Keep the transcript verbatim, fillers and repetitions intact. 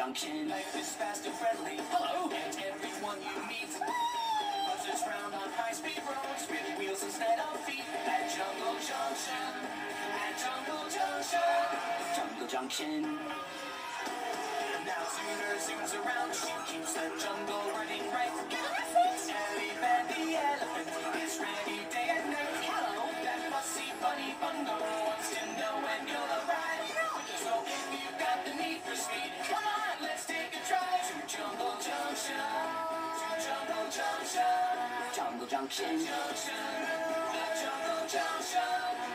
Junction. Life is fast and friendly. Hello, and everyone you meet. Buzzers round on high-speed roads with wheels instead of feet. At Jungle Junction. At Jungle Junction. Jungle Junction. Now Zooner zooms around. She keeps the jungle running right. Elephant, the elephant is ready day and night. Hello, that fussy bunny bundle wants to know when you'll arrive. So if you've got the need for speed, come on, let's take a drive to Jungle Junction. To Jungle Junction. Jungle Junction. Junction. The Jungle Junction.